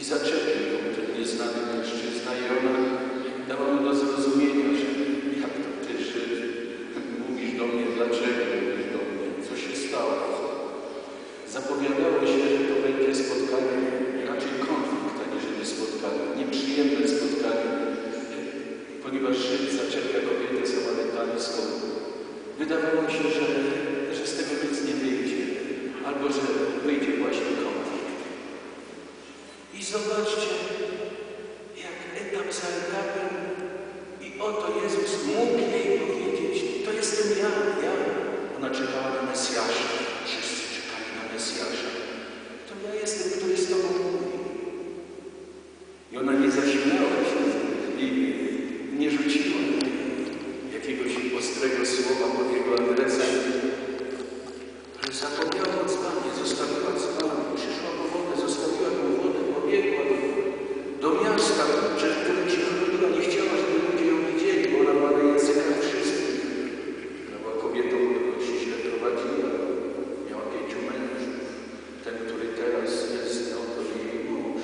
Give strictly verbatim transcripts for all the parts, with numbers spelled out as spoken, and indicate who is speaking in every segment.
Speaker 1: zaczepił ją ten nieznany mężczyzna i ona dała mu do zrozumienia, że jak to ty, że mówisz do mnie, dlaczego mówisz do mnie, co się stało. Zapowiadało się, że to będzie spotkanie, raczej konflikt, aniżeli spotkanie, nieprzyjemne spotkanie, ponieważ Żyd zaczepia kobietę samarytańską. Wydawało się, że, że z tego nic nie wyjdzie, albo że wyjdzie właśnie konflikt. I zobaczcie, jak etap za etapem, i oto Jezus mógł jej powiedzieć, to jestem ja, ja. Ona czekała na Mesjasza, wszyscy czekali na Mesjasza. To ja jestem, który z Tobą mówi. I ona nie zaśmiała się i nie rzuciła jakiegoś ostrego słowa pod jego adresem, ale zapomniała o dzbanie, zostawiła dzban, przyszła po wodę, zostawiła tą wodę, pobiegła do miasta, przed którym się chroniła, nie chciała, żeby ludzie ją widzieli, bo ona była na językach wszystkich. Ona była kobietą, którą się źle prowadziła, miała pięciu mężów. Ten, który teraz jest, no to jej mąż.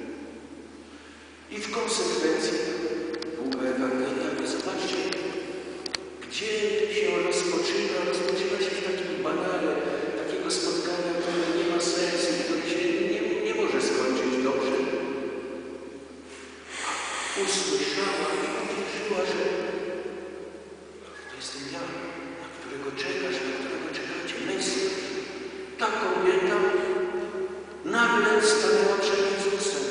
Speaker 1: I w konsekwencji długa Ewangelia, ale zobaczcie, gdzie się rozpoczyna, rozpoczyna się w takim banale, takiego spotkania, które nie ma sensu, które się nie, nie może skończyć dobrze. Usłyszała i uwierzyła, że to jestem ja, na którego czekasz, na którego czekacie, Mesjasz. Ta kobieta nagle stanęła przed Jezusem.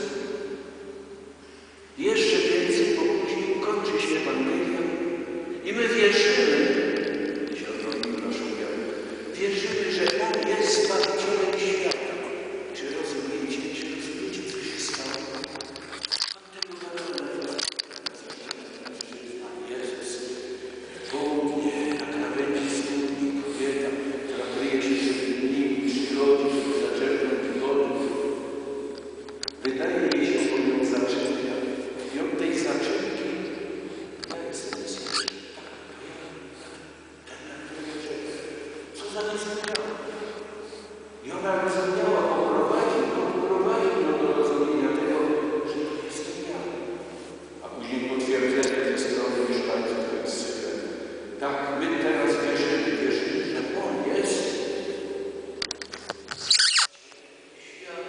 Speaker 1: Jeszcze więcej, bo później kończy się Ewangelia i my wierzymy, się odrobimy naszą wiarę, wierzymy, że On jest Zbawicielem świata. Czy rozumiecie, czy rozumiecie, co się stało? Pan tego narodu, Jezus, południe, na krawędzi studni, kobieta, która kryje się przed nimi, przychodzi, żeby zaczerpnąć wody. Wydaje mi się, że ją zaczepia. I od tej zaczepki ja jestem Mesjaszem. Ten, na którego czeka. Co za rozumiała? I ona rozumiała, poprowadził, poprowadził ją do rozumienia tego, że to jestem ja. A później potwierdzenie ze strony mieszkańców tego sekretu. Tak, my teraz wierzymy, wierzymy, że On jest świat.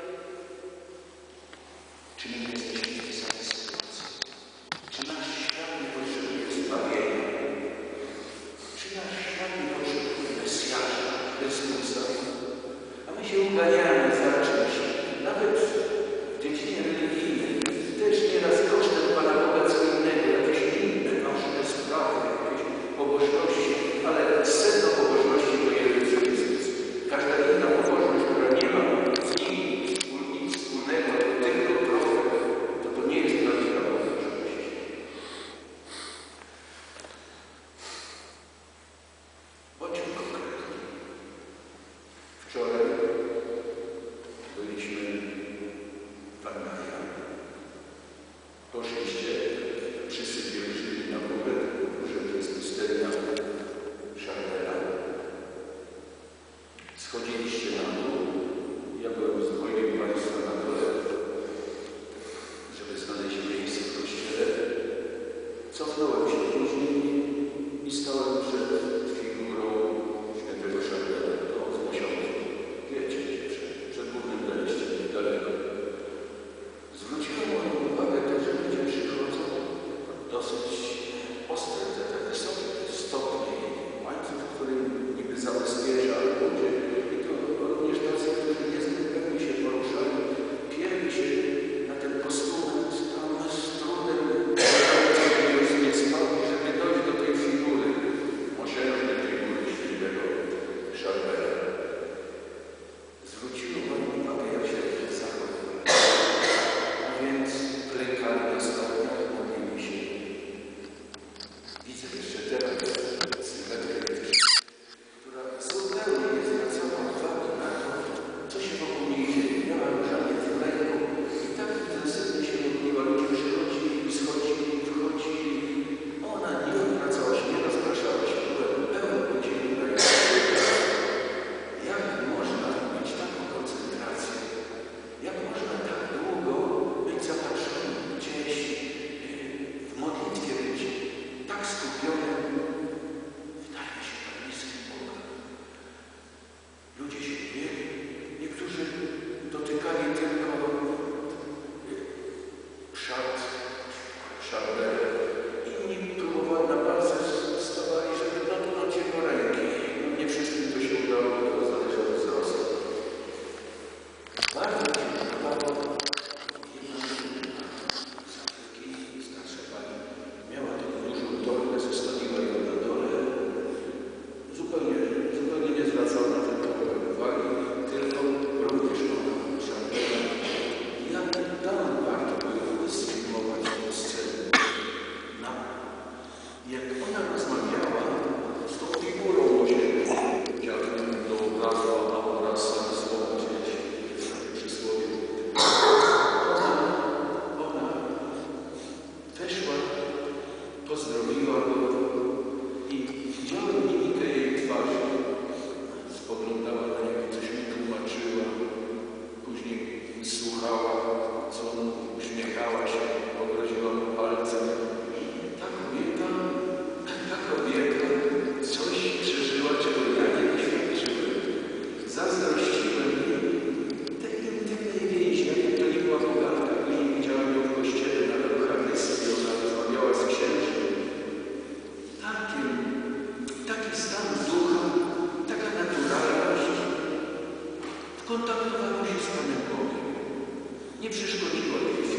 Speaker 1: Czy my jesteśmy w tej samej sytuacji? Czy nasz świat nie potrzebuje zbawienia? Czy nasz świat nie potrzebuje Mesjasza, Chrystusa? A my się uganiamy za czymś, nawet w dziedzinie religijnej, też nieraz kosztem Pana Boga co innego, jakieś inne ważne sprawy, jakieś pobożności, ale sedno pobożności to Jezus Chrystus. Każda inna pobożność, która nie ma z Nim nic wspólnego, tylko profet, to to nie jest prawdziwa pobożność. Bądźmy konkretni. Wczoraj byliśmy w Armenia. Poszliście, wszyscy wierzyli na górę, że to jest pustynia Szardela. Schodziliście na dół. Ja byłem z dwojgiem Państwa na dole, żeby znaleźć miejsce w kościele. Cofnąłem się później i stałem przed figurą świętego Szardela, to z Mosiądzu. Wiecie, przed, przed głównym wejściem, niedaleko. Zwróciło moją uwagę to, że ludzie przychodzą dosyć ostre, te wysokie stopnie, łańcuch, który niby zabezpiecza ludzie. I to kontaktowała się z Panem Bogiem. Nie przeszkodziło jej